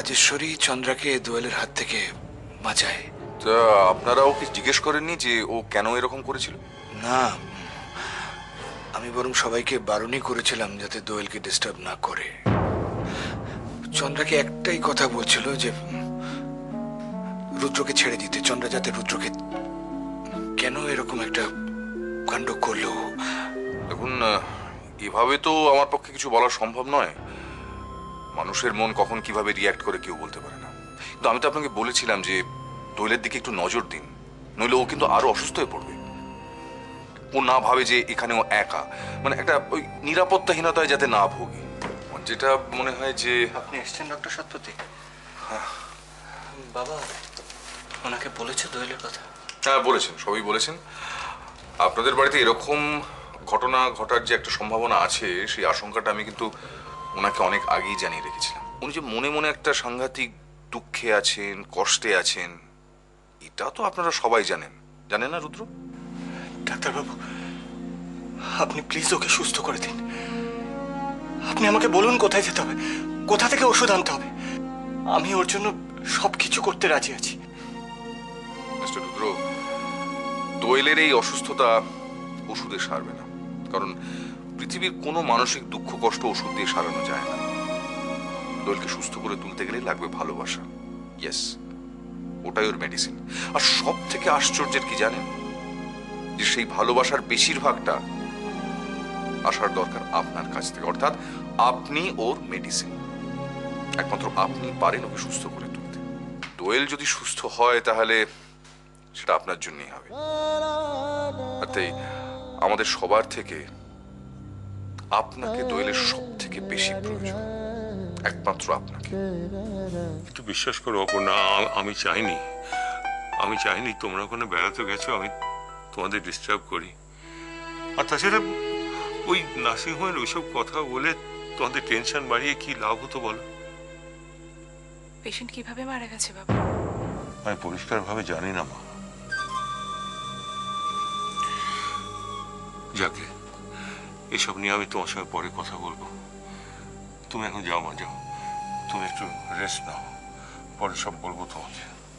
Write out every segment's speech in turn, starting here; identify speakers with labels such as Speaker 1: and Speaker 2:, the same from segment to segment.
Speaker 1: রাজেশ্বরী চন্দ্রাকে দোয়েলের হাত থেকে বাঁচায়।
Speaker 2: তা আপনারা ওকে জিজ্ঞেস করেননি যে ও কেন এরকম করেছিল?
Speaker 1: না, আমি বরং সবাইকে বারণই করেছিলাম যাতে দোয়েলকে ডিস্টার্ব না করে। চন্দ্রাকে একটাই কথা বলছিল যে রুদ্রকে ছেড়ে দিতে, চন্দ্রা যাতে রুদ্রকে। কেন এরকম একটা কাণ্ড করলো?
Speaker 2: দেখুন, এভাবে তো আমার পক্ষে কিছু বলা সম্ভব নয়। মানুষের মন কখন কিভাবে রিয়াক্ট করে কেউ বলতে পারে না। কিন্তু আমি তো আপনাকে বলেছিলাম যে দোয়েলের দিকে একটু নজর দিন, নইলে ও কিন্তু আরো অসুস্থ হয়ে পড়বে। ও না ভাবে যে এখানে ও একা, মানে একটা ওই নিরাপত্তাহীনতায় যাতে না ভোগে। যেটা মনে হয় যে
Speaker 1: আপনি এসছেন ডক্টর সত্যপতি? বাবা ওনাকে বলেছে দোয়েলের কথা?
Speaker 2: হ্যাঁ বলেছেন, সবই বলেছেন। আপনাদের বাড়িতে এরকম ঘটনা ঘটার যে একটা সম্ভাবনা আছে, সেই আশঙ্কাটা আমি কিন্তু ওনাকে অনেক আগেই জানিয়ে রেখেছিলাম। উনি যে মনে মনে একটা সাংঘাতিক দুঃখে আছেন, কষ্টে আছেন, এটা তো আপনারা সবাই জানেন। জানেন না রুদ্র?
Speaker 3: ডাক্তারবাবু, আপনি প্লিজ ওকে সুস্থ করে দিন। আপনি আমাকে বলুন কোথায় যেতে হবে, কোথা থেকে ওষুধ আনতে হবে। আমি ওর জন্য সবকিছু করতে রাজি আছি।
Speaker 2: মিস্টার রুদ্র, দোয়েলের এই অসুস্থতা ওষুধে সারবে না। কারণ পৃথিবীর কোনো মানসিক দুঃখ কষ্ট ওষুধ দিয়ে সারানো যায় না। দোয়েলকে সুস্থ করে তুলতে গেলে লাগবে ভালোবাসা। ইয়েস, ওটাই ওর মেডিসিন। আর সব থেকে আশ্চর্যের কি জানেন, যে সেই ভালোবাসার বেশিরভাগটা আসার দরকার আপনার কাছ থেকে। অর্থাৎ আপনি ওর মেডিসিন। একমাত্র আপনি পারেন ওকে সুস্থ করে তুলতে। দোয়েল যদি সুস্থ হয় তাহলে সেটা আপনার জন্যই হবে। আর তাই আমাদের সবার থেকে আপনাকে দোয়েলের সব থেকে বেশি প্রয়োজন, একমাত্র আপনাকে।
Speaker 4: একটু বিশ্বাস করো অপর্ণা, আমি চাইনি তোমরা ওখানে বেড়াতে গেছো আমি তোমাদের ডিস্টার্ব করি। আর তাছাড়া ওই নার্সিংহোমের ওইসব কথা বলে তোমাদের টেনশন বাড়িয়ে কি লাভ হতো বলো?
Speaker 5: পেশেন্ট কিভাবে মারা গেছে বাবা?
Speaker 4: আমি পরিষ্কারভাবে জানি না মা। যাকে এসব নিয়ে আমি তোমার সঙ্গে পরে কথা বলবো। তুমি এখন যাও মা, যাও, তুমি একটু রেস্ট নাও, পরে সব বলবো তোমাকে।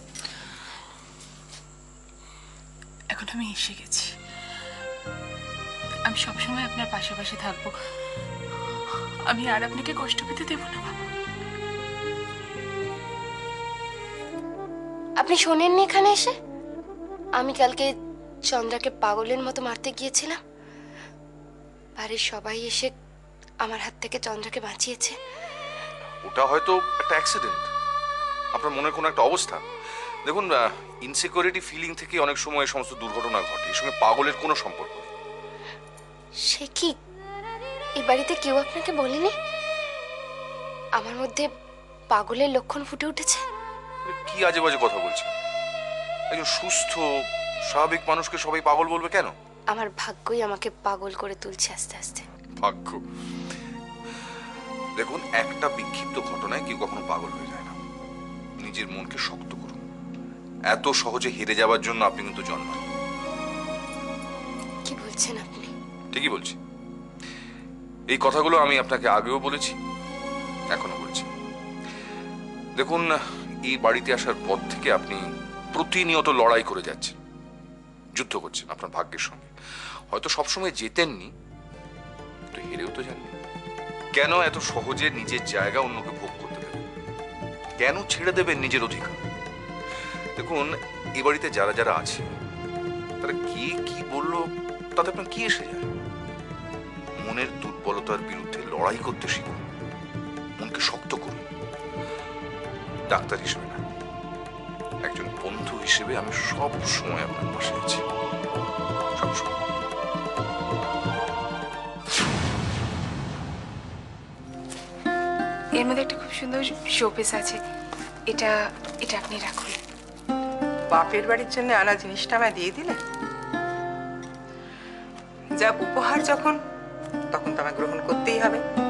Speaker 5: এখন আমি এসে গেছি, আমি সবসময় আপনার পাশাপাশি থাকবো। আমি আর আপনাকে কষ্ট পেতে দেব না বাবা।
Speaker 6: আপনি শোনেননি এখানে এসে আমি কালকে চন্দ্রাকে পাগলের মতো মারতে গিয়েছিলাম? বাড়ির সবাই এসে আমার হাত থেকে চন্দ্রাকে বাঁচিয়েছে।
Speaker 2: ওটা হয়তো একটা অ্যাক্সিডেন্ট, আপনার মনের কোনো একটা অবস্থা। দেখুন, ইনসিকিউরিটি ফিলিং থেকে অনেক সময় এই সমস্ত দুর্ঘটনা ঘটে। এর সঙ্গে পাগলের কোনো সম্পর্ক নেই।
Speaker 6: সে কি, এই বাড়িতে কেউ আপনাকে বলেনি আমার মধ্যে পাগলের লক্ষণ ফুটে উঠেছে?
Speaker 2: কি আজে বাজে কথা বলছেন? একজন সুস্থ স্বাভাবিক মানুষকে সবাই পাগল বলবে কেন?
Speaker 6: আমার ভাগ্যই আমাকে পাগল করে তুলছে আস্তে আস্তে।
Speaker 2: ভাগ্য? দেখুন, একটা বিক্ষিপ্ত ঘটনায় কেউ কখনো পাগল হয়ে যায় না। নিজের মনকে শক্ত করুন। এত সহজে হেরে যাওয়ার জন্য আপনি কিন্তু জন্মান।
Speaker 6: কি বলছেন আপনি?
Speaker 2: ঠিকই বলছি। এই কথাগুলো আমি আপনাকে আগেও বলেছি, এখনো বলছি। দেখুন, এই বাড়িতে আসার পর থেকে আপনি প্রতিনিয়ত লড়াই করে যাচ্ছেন, যুদ্ধ করছেন আপনার ভাগ্যের সঙ্গে। হয়তো সবসময় জেতেননি, তো হেরেও তো জাননি। কেন এত সহজে নিজের জায়গা অন্যকে ভোগ করতে দেবেন? কেন ছেড়ে দেবেন নিজের অধিকার? দেখুন, এই বাড়িতে যারা যারা আছে তারা কে কি বললো তাতে আপনার কি এসে যায়? মনের দুর্বলতার বিরুদ্ধে লড়াই করতে শিখুন, মনকে শক্ত করুন। ডাক্তার হিসেবে না, একজন বন্ধু হিসেবে আমি সব সময় আপনার পাশে আছি, সব সময়।
Speaker 5: এর মধ্যে একটা খুব সুন্দর শোপিস আছে, এটা এটা আপনি রাখুন।
Speaker 7: বাপের বাড়ির জন্য আনা জিনিসটা আমায় দিয়ে দিলে? যা উপহার যখন, তখন তো আমায় গ্রহণ করতেই হবে।